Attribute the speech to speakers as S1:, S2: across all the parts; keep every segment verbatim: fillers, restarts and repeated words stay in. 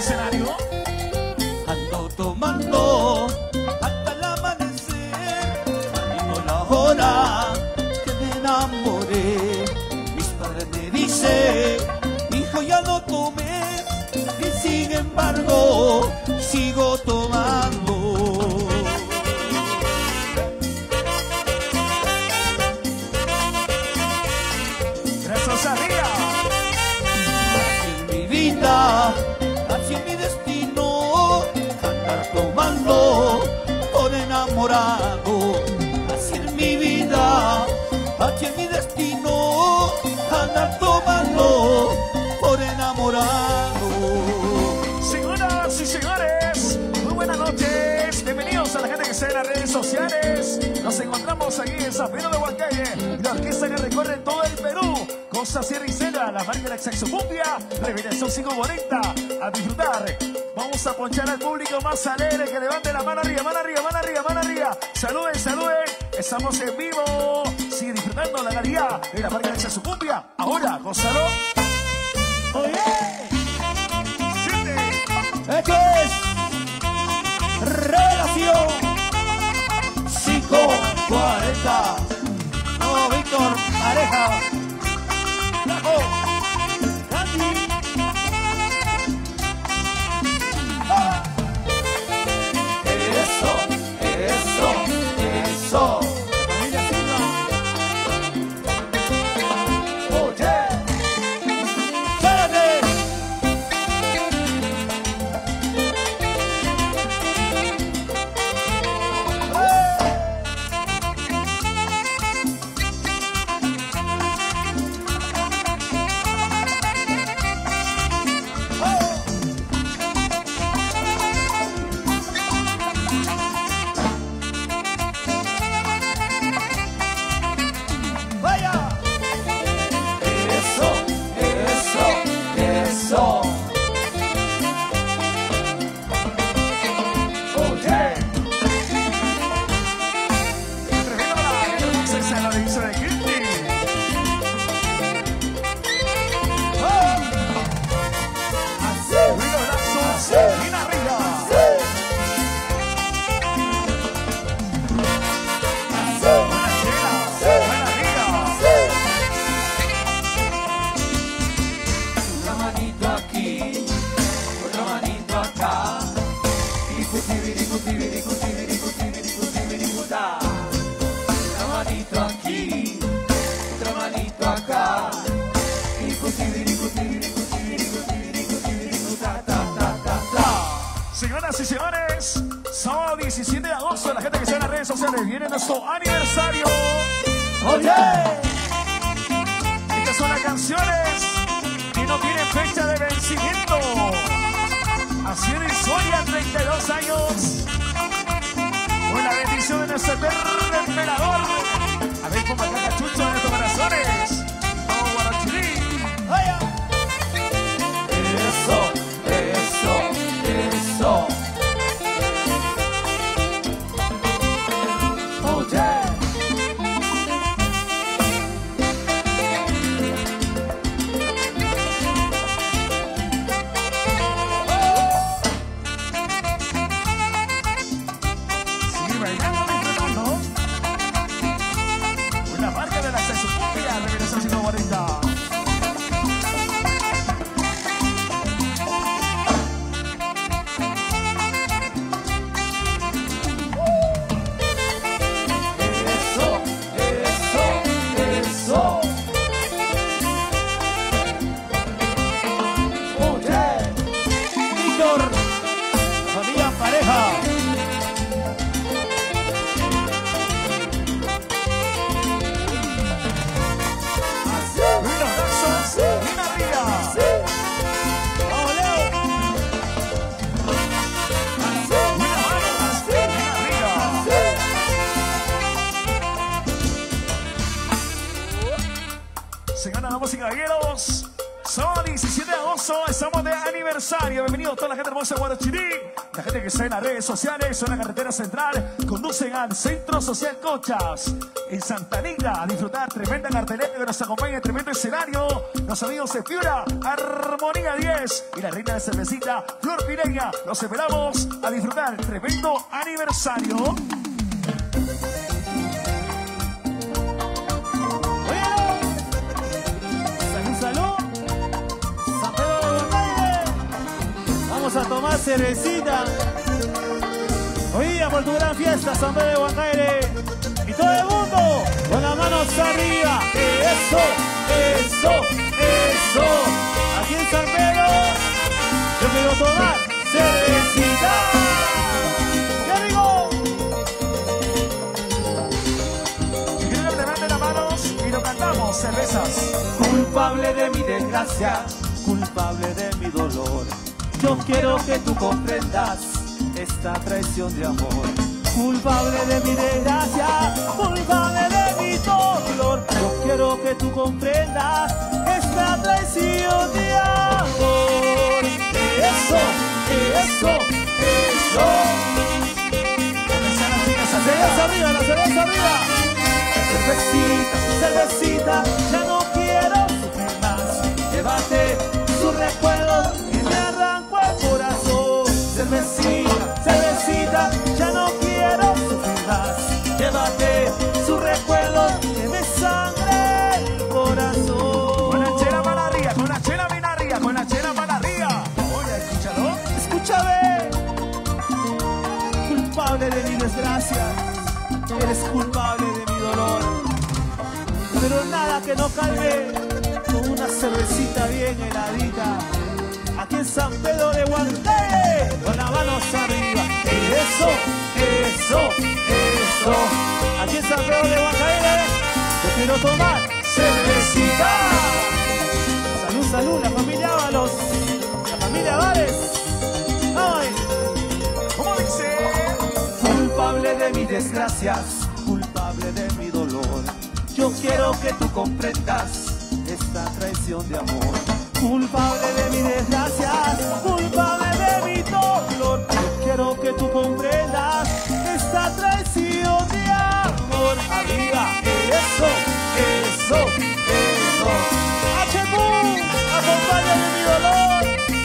S1: escenario.
S2: Ando tomando hasta el amanecer, camino la hora que me enamoré. Mis padres me dicen, hijo, ya no tomé, y sin embargo sigo tomando.
S1: Gracias a Ría.
S2: Así en mi vida, así en mi destino, andar tomando por enamorado. Así en mi vida, así en mi destino, andar tomando por enamorado.
S1: Señoras y señores, muy buenas noches. Bienvenidos a la gente que está en las redes sociales. Nos encontramos aquí en San Pedro de Huancayo, la orquesta que recorre todo el Perú. Costa, Sierra y Selva, la marca de la Saxocumbia, Revelación quinientos cuarenta. A disfrutar. Vamos a ponchar al público más alegre, que levante la mano arriba, mano arriba, mano arriba, mano arriba. Saluden, saluden. Estamos en vivo. Sigue disfrutando la calidad de la marca de la Saxocumbia. Ahora, gózalo.
S2: Oye,
S1: Siete.
S2: esto es Revelación quinientos cuarenta. No, Víctor, Areja, Flaco, Candy. Ah. Eso, eso, eso. Familia Silva. Oye, espérate. Vaya. Eso, eso, eso. Oye.
S1: Tremendo la hermosa esa la divisa de Kitty.
S2: Ah. Así.
S1: Ruido brazos.
S2: Así.
S1: Bien arriba. Buena chela. Buena arriba.
S2: Una manito aquí, otra manito acá. Icutibiricutibiricutibiricutibiricutibiricutibiricutá. Una manito aquí, otra manito acá. Icutibiricutibiricutibiricutibiricutibiricutá, ta, ta, ta, ta.
S1: Señoras y señores, sábado diecisiete de agosto, la gente que está en las redes sociales, viene nuestro aniversario.
S2: Oye,
S1: Estas son las canciones que no tienen fecha de vencimiento. Así de historia, treinta y dos años. Con la bendición de nuestro eterno emperador. A ver, ponga acá cachucho de nuestros corazones. Vamos, Guarachirí.
S2: vaya. Eso, eso, eso. Oye.
S1: Sigue bailando, disfrutando. Una marca de la Saxocumbia, Revelación quinientos cuarenta.
S2: Eso, eso, eso. Oye, Víctor, familia pareja. Así,
S1: Ruido brazos, bien arriba.
S2: así. Vamos, Leo. Así,
S1: Buenas manos, bien arriba.
S2: así.
S1: Señoras, damas y caballeros, sábado diecisiete de agosto, estamos de aniversario. Bienvenidos toda la gente hermosa de Guarachirí, la gente que está en las redes sociales, en la carretera central, conducen al Centro Social Conchas. en Santa Anita a disfrutar tremenda cartelera que nos acompaña en tremendo escenario. Los amigos de Fiora, Armonía diez y la reina de cervecita, Flor Pireña. Los esperamos a disfrutar tremendo aniversario.
S3: A tomar cervecita. Hoy día por tu gran fiesta, San Pedro de Huancaire. Y todo el mundo con las manos arriba. Eso, eso, eso. Aquí en San Pedro yo quiero tomar cervecita. ¡Qué rico!
S1: Y quiero que levanten las manos y lo cantamos, cervezas.
S3: Culpable de mi desgracia, culpable de mi dolor. Yo quiero que tú comprendas esta traición de amor. Culpable de mi desgracia, culpable de mi dolor. Yo quiero que tú comprendas esta traición de amor. Eso, eso, eso. La cerveza arriba, la cerveza arriba. Cervecita, cervecita, ya no quiero sufrir más. Llévate su recuerdo. Cervecita, cervecita, ya no quiero sufrir más. Llévate su recuerdo que me sangre el corazón.
S1: Con la chela para arriba, con la chela bien arriba, con la chela para arriba. Oye, escúchalo.
S3: Escúchame. Culpable de mi desgracia, eres culpable de mi dolor. Pero nada que no calme con una cervecita bien heladita. Aquí en San Pedro de Huancaire, con las manos arriba. Eso, eso, eso. Aquí en San Pedro de Huancaire, yo quiero tomar cervecita. Salud, salud, la familia Ábalos, la familia Vares. Ay.
S1: ¿Cómo dice?
S3: Culpable de mis desgracias, culpable de mi dolor. Yo quiero que tú comprendas esta traición de amor. Culpable de mi desgracia, culpable de mi dolor. Yo quiero que tú comprendas esta traición de amor. Arriba, eso, eso, eso. H M U, acompáñame mi dolor.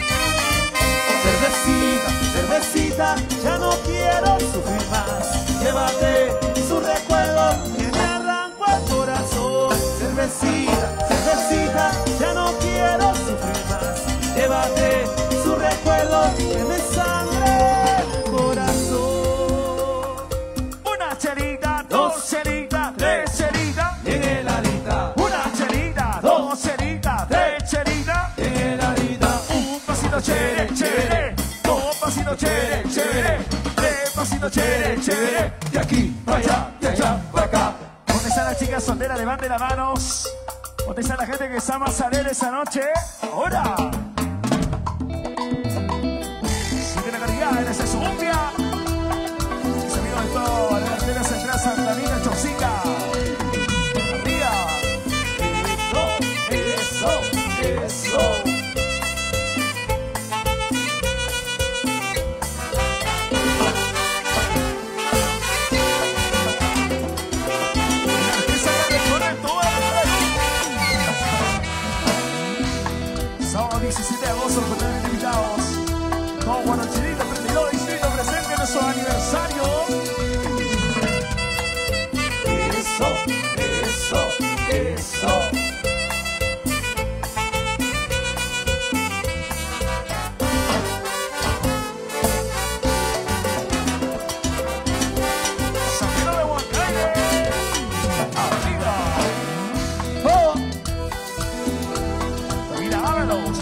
S3: Cervecita, cervecita, ya no quiero sufrir más. Llévate su recuerdo que me arrancó el corazón. Cervecita, cervecita, ya no quiero sufrir más. Llévate su recuerdo que me sangre el corazón.
S1: Una chelita, dos chelitas, tres chelitas.
S3: En heladita.
S1: Una chelita, dos chelitas, tres chelitas.
S3: En heladita.
S1: Un pasito chévere, chévere. Dos pasitos chévere, chévere. Tres pasitos chévere, chévere.
S3: De aquí para allá, de allá para acá.
S1: ¿Dónde están las chicas solteras? Levanten las manos. ¿Dónde está la gente que está más alegre esa noche? ¡Ahora! Sigue la calidad en ese Zumbia. Mis amigos de todo, la delantera central Santa Anita, Chosica. Arriba.
S3: Eso, eso, eso.
S1: diecisiete de agosto, los totalmente invitados. Con Guanachirito, treinta y dos distritos presente en nuestro aniversario.
S3: Eso, eso, eso.
S1: San Pedro de Huancaire. Arriba.
S3: Oh.
S1: Mira, Ábalos.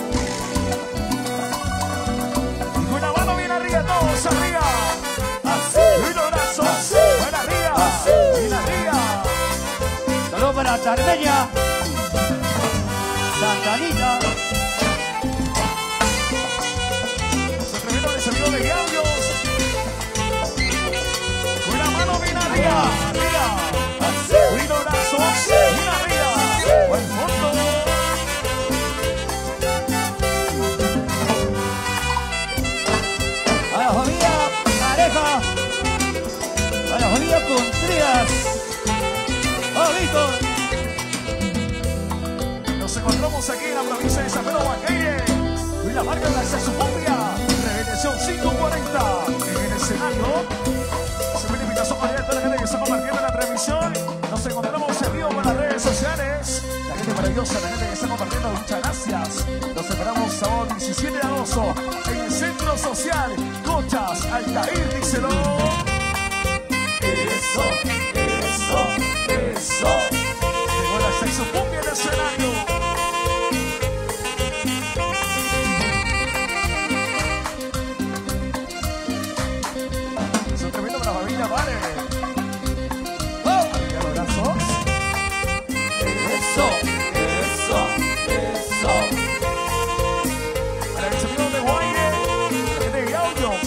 S1: Una mano bien arriba, todos arriba.
S3: Así.
S1: Y un abrazo.
S3: Así.
S1: Bien arriba.
S3: Así.
S1: Bien arriba.
S3: Saludos para Tarmeña. Santa Anita.
S1: Son tremendos amigos de Audios. Una mano bien arriba. Arriba.
S3: Así.
S1: Un abrazo. Bien arriba. Buen fondo.
S3: A la familia Pareja, a la familia Contreras, chicos.
S1: Nos encontramos aquí en la provincia de San Pedro Huancaire. Y la marca de la Sexocumbia, Revelación quinientos cuarenta. En el escenario, se ve la invitación para toda la gente que está compartiendo la transmisión. Nos encontramos en vivo por las redes sociales. La gente maravillosa, la gente que está compartiendo, muchas gracias. Nos esperamos sábado diecisiete de agosto en el Centro Social Cochas Altair, díselo. Eso, eso, eso. Llegó la Sexocumbia en el escenario.
S2: Eso, eso, eso.
S1: Para el sonido de Guaire, de Gaudios,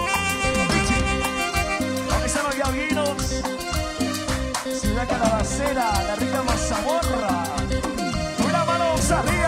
S1: aquí están los Gauguinos, Ciudad Calabacera, la rica mazamorra. Una mano arriba.